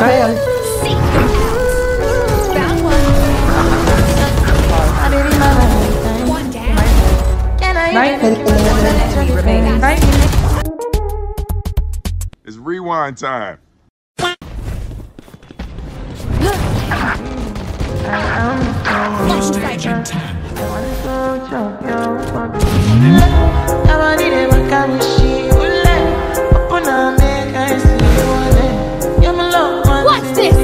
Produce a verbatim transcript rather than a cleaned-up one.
Trial. Found one. One down. Nine. One enemy remaining. Nine. It's rewind time. What's this?